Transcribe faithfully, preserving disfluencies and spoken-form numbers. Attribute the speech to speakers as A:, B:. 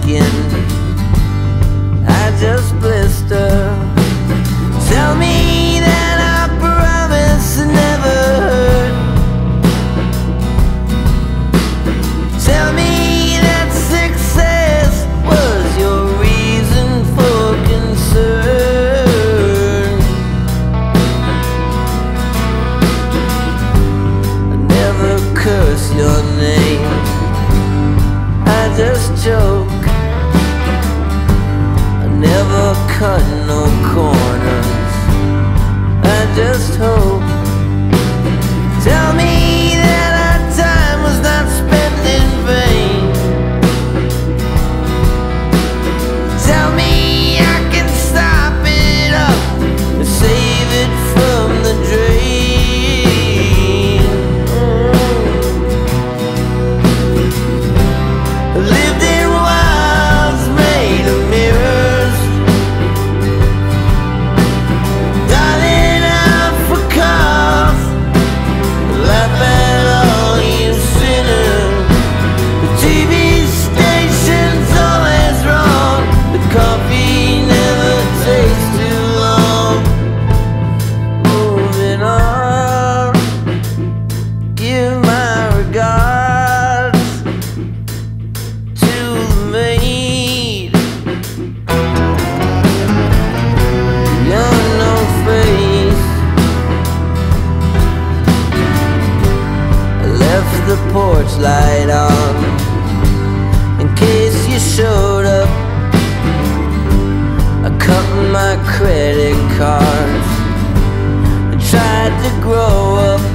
A: skin, I just blister. Tell me that I promise to never hurt. Tell me that success was your reason for concern. I never curse your name, I just joke. I never cut no corners, I just hope. Tell me that our time was not spent in vain. Tell me I can stop it up and save it from the drain. I lived in wilds made of mirrors, dialing out for cars, laugh at all you sinners. The T V station's always wrong, the coffee never takes too long. Moving on, give my regards to the maid. You're no face. I left the porch light on in case you showed up. I cut my credit cards. I tried to grow up.